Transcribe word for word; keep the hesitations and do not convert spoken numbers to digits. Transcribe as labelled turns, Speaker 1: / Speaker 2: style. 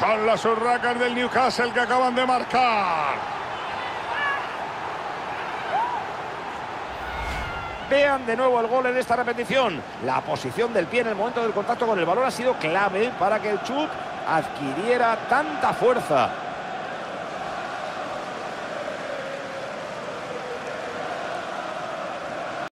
Speaker 1: Son las urracas del Newcastle que acaban de marcar.
Speaker 2: Vean de nuevo el gol en esta repetición. La posición del pie en el momento del contacto con el balón ha sido clave para que el chut adquiriera tanta fuerza.